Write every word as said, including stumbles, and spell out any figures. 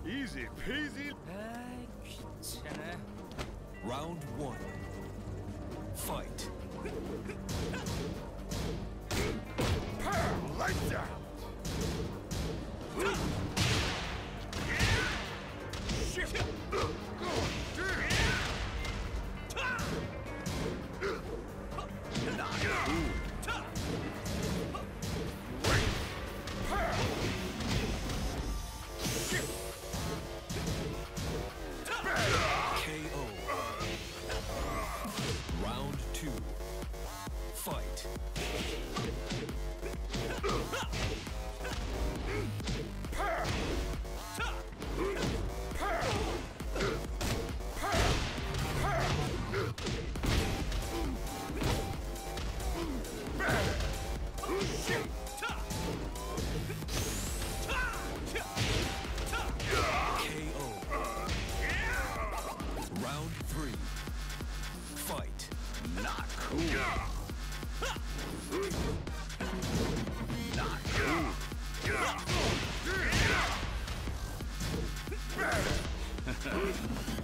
Easy peasy. 아이, 귀찮아. Round one. Fight. Lights out. Shit. K O. Round two. Fight. K O. Round three. Fight. Not cool. Not cool.